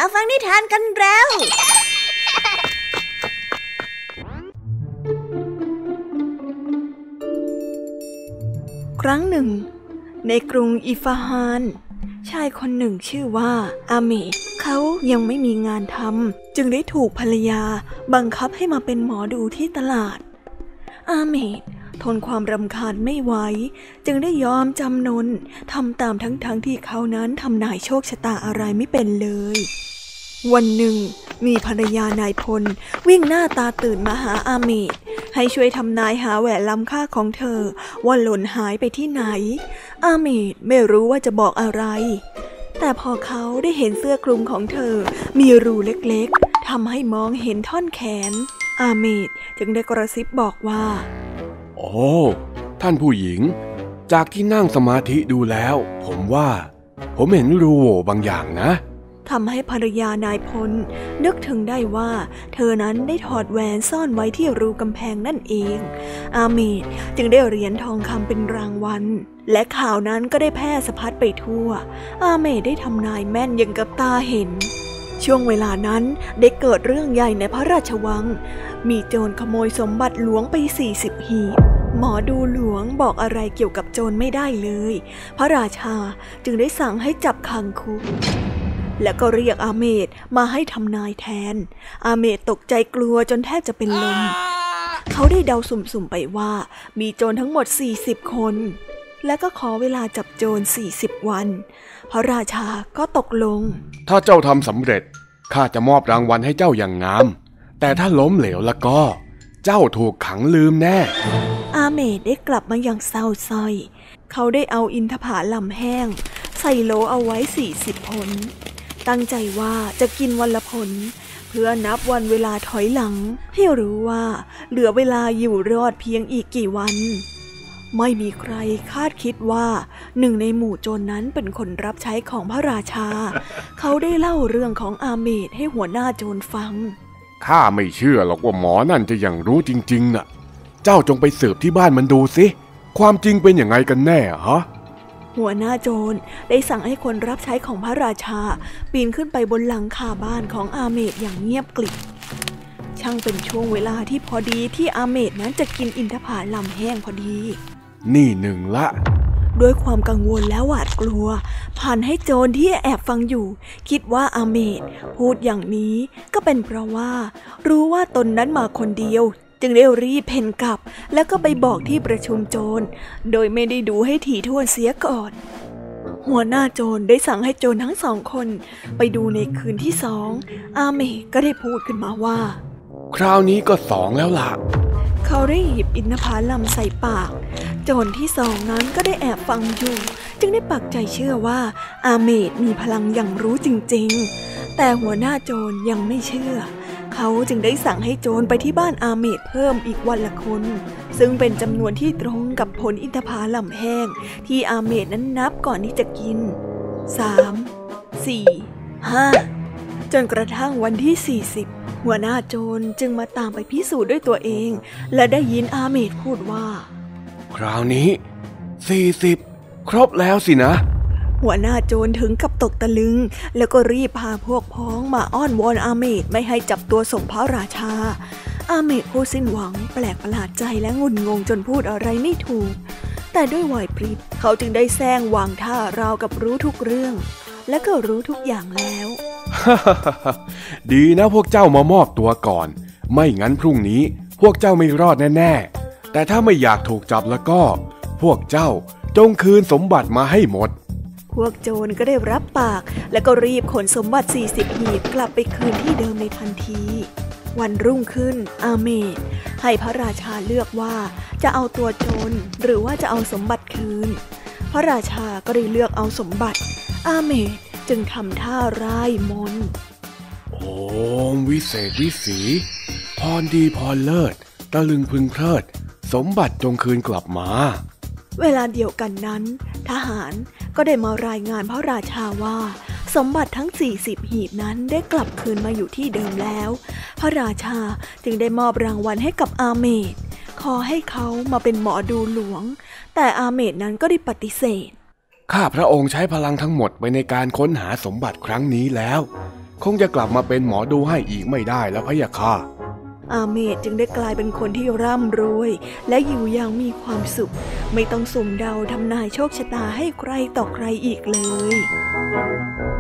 ฟังนิทานกันแล้วครั้งหนึ่งในกรุงอิฟาฮานชายคนหนึ่งชื่อว่าอาเมดเขายังไม่มีงานทำจึงได้ถูกภรรยาบังคับให้มาเป็นหมอดูที่ตลาดอาเมดทนความรำคาญไม่ไหวจึงได้ยอมจำนนทำตามทั้งที่เขานั้นทำนายโชคชะตาอะไรไม่เป็นเลยวันหนึ่งมีภรรยานายพลวิ่งหน้าตาตื่นมาหาอาเมดให้ช่วยทำนายหาแหวนล้ำค่าของเธอว่าหล่นหายไปที่ไหนอาเมดไม่รู้ว่าจะบอกอะไรแต่พอเขาได้เห็นเสื้อคลุมของเธอมีรูเล็กๆทำให้มองเห็นท่อนแขนอาเมดจึงได้กระซิบบอกว่าโอ้ท่านผู้หญิงจากที่นั่งสมาธิดูแล้วผมเห็นรูโหว่บางอย่างนะทำให้ภรรยานายพลนึกถึงได้ว่าเธอนั้นได้ถอดแหวนซ่อนไว้ที่รูกำแพงนั่นเองอาเมดจึงได้เหรียญทองคำเป็นรางวัลและข่าวนั้นก็ได้แพร่สะพัดไปทั่วอาเมดได้ทำนายแม่นอย่างกับตาเห็นช่วงเวลานั้นได้เกิดเรื่องใหญ่ในพระราชวังมีโจรขโมยสมบัติหลวงไป40 หีบหมอดูหลวงบอกอะไรเกี่ยวกับโจรไม่ได้เลยพระราชาจึงได้สั่งให้จับขังคุกแล้วก็เรียกอาเมดมาให้ทำนายแทนอาเมดตกใจกลัวจนแทบจะเป็นลมเขาได้เดาสุ่มๆไปว่ามีโจรทั้งหมด40 คนและก็ขอเวลาจับโจร40 วันพระราชาก็ตกลงถ้าเจ้าทำสำเร็จข้าจะมอบรางวัลให้เจ้าอย่างงามแต่ถ้าล้มเหลวแล้วก็เจ้าถูกขังลืมแน่อาเมดได้กลับมาอย่างเศร้าส้อยเขาได้เอาอินทผลัมแห้งใส่โหลเอาไว้40 ผลตั้งใจว่าจะกินวันละผลเพื่อนับวันเวลาถอยหลังให้รู้ว่าเหลือเวลาอยู่รอดเพียงอีกกี่วันไม่มีใครคาดคิดว่าหนึ่งในหมู่โจรนั้นเป็นคนรับใช้ของพระราชาเขาได้เล่าเรื่องของอาเมดให้หัวหน้าโจรฟังข้าไม่เชื่อหรอกว่าหมอนั่นจะยังรู้จริงๆน่ะเจ้าจงไปสืบที่บ้านมันดูสิความจริงเป็นยังไงกันแน่ฮะหัวหน้าโจรได้สั่งให้คนรับใช้ของพระราชาปีนขึ้นไปบนหลังคาบ้านของอาเมดอย่างเงียบกริบช่างเป็นช่วงเวลาที่พอดีที่อาเมดนั้นจะกินอินทผลัมแห้งพอดีนี่หนึ่งละด้วยความกังวลและหวาดกลัวผ่านให้โจรที่แอบฟังอยู่คิดว่าอาเมดพูดอย่างนี้ก็เป็นเพราะว่ารู้ว่าตนนั้นมาคนเดียวจึงได้รีบเพ่นกลับแล้วก็ไปบอกที่ประชุมโจรโดยไม่ได้ดูให้ถี่ถ้วนเสียก่อนหัวหน้าโจรได้สั่งให้โจรทั้ง2 คนไปดูในคืนที่2อาเมดก็ได้พูดขึ้นมาว่าคราวนี้ก็2แล้วล่ะเขาได้หยิบอินทผลัมใส่ปากโจรที่2นั้นก็ได้แอบฟังอยู่จึงได้ปักใจเชื่อว่าอาเมดมีพลังอย่างรู้จริงๆแต่หัวหน้าโจรยังไม่เชื่อเขาจึงได้สั่งให้โจรไปที่บ้านอาเมดเพิ่มอีกวันละคนซึ่งเป็นจำนวนที่ตรงกับผลอินทผลัมแห้งที่อาเมดนั้นนับก่อนที่จะกิน3 4 5จนกระทั่งวันที่40หัวหน้าโจรจึงมาตามไปพิสูจน์ด้วยตัวเองและได้ยินอาเมดพูดว่าคราวนี้40ครบแล้วสินะหัวหน้าโจรถึงกับตกตะลึงแล้วก็รีบพาพวกพ้องมาอ้อนวอนอาเมดไม่ให้จับตัวส่งพระราชาอาเมดพูดสิ้นหวังแปลกประหลาดใจและงุนงงจนพูดอะไรไม่ถูกแต่ด้วยไหวพริบเขาจึงได้แซงวางท่าราวกับรู้ทุกเรื่องและก็รู้ทุกอย่างแล้วดีนะพวกเจ้ามามอบตัวก่อนไม่งั้นพรุ่งนี้พวกเจ้าไม่รอดแน่ๆแต่ถ้าไม่อยากถูกจับแล้วก็พวกเจ้าจงคืนสมบัติมาให้หมดพวกโจรก็ได้รับปากและก็รีบขนสมบัติ40 หีบกลับไปคืนที่เดิมในทันทีวันรุ่งขึ้นอาเมดให้พระราชาเลือกว่าจะเอาตัวโจรหรือว่าจะเอาสมบัติคืนพระราชาก็ได้เลือกเอาสมบัติอาเมดจึงทำท่าร่ายมนต์โอมวิเศษวิสีพรดีพรเลิศตะลึงพึงเพลิดสมบัติจงคืนกลับมาเวลาเดียวกันนั้นทหารก็ได้มารายงานพระราชาว่าสมบัติทั้ง40 หีบนั้นได้กลับคืนมาอยู่ที่เดิมแล้วพระราชาจึงได้มอบรางวัลให้กับอาเมดขอให้เขามาเป็นหมอดูหลวงแต่อาเมดนั้นก็ได้ปฏิเสธข้าพระองค์ใช้พลังทั้งหมดไปในการค้นหาสมบัติครั้งนี้แล้วคงจะกลับมาเป็นหมอดูให้อีกไม่ได้แล้วพะยะค่ะอาเมดจึงได้กลายเป็นคนที่ร่ำรวยและอยู่อย่างมีความสุขไม่ต้องสุ่มเดาทำนายโชคชะตาให้ใครต่อใครอีกเลย